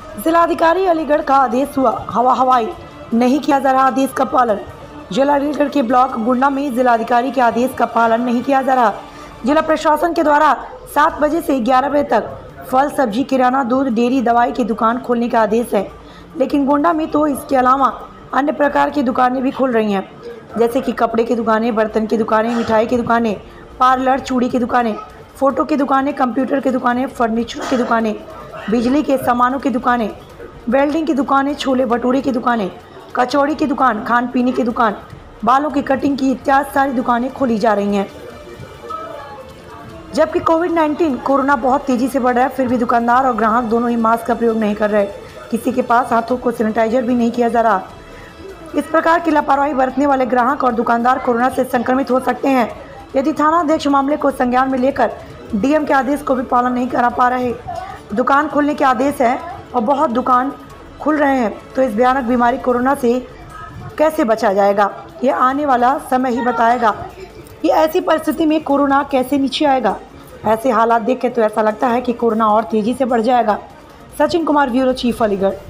जिलाधिकारी अलीगढ़ का आदेश हुआ हवाई, नहीं किया जा रहा आदेश का पालन। जिला अलीगढ़ के ब्लॉक गुंडा में जिलाधिकारी के आदेश का पालन नहीं किया जा रहा। जिला प्रशासन के द्वारा 7 बजे से 11 बजे तक फल, सब्जी, किराना, दूध, डेयरी, दवाई की दुकान खोलने का आदेश है, लेकिन गोंडा में तो इसके अलावा अन्य प्रकार की दुकानें भी खुल रही हैं, जैसे कि कपड़े की दुकानें, बर्तन की दुकानें, मिठाई की दुकानें, पार्लर, चूड़ी की दुकानें, फ़ोटो की दुकानें, कंप्यूटर की दुकानें, फर्नीचर की दुकानें, बिजली के सामानों की दुकानें, वेल्डिंग की दुकानें, छोले भटूरे की दुकानें, कचौड़ी की दुकान, खान पीने की दुकान, बालों की कटिंग की इत्यादि सारी दुकानें खोली जा रही हैं। जबकि कोविड-19 कोरोना बहुत तेज़ी से बढ़ रहा है, फिर भी दुकानदार और ग्राहक दोनों ही मास्क का प्रयोग नहीं कर रहे। किसी के पास हाथों को सैनिटाइजर भी नहीं किया जा रहा। इस प्रकार की लापरवाही बरतने वाले ग्राहक और दुकानदार कोरोना से संक्रमित हो सकते हैं। यदि थाना अध्यक्ष मामले को संज्ञान में लेकर डीएम के आदेश को भी पालन नहीं करा पा रहे, दुकान खोलने के आदेश है और बहुत दुकान खुल रहे हैं, तो इस भयानक बीमारी कोरोना से कैसे बचा जाएगा, ये आने वाला समय ही बताएगा कि ऐसी परिस्थिति में कोरोना कैसे नीचे आएगा। ऐसे हालात देख के तो ऐसा लगता है कि कोरोना और तेज़ी से बढ़ जाएगा। Sachin Kumar, bureau chief, Aligarh.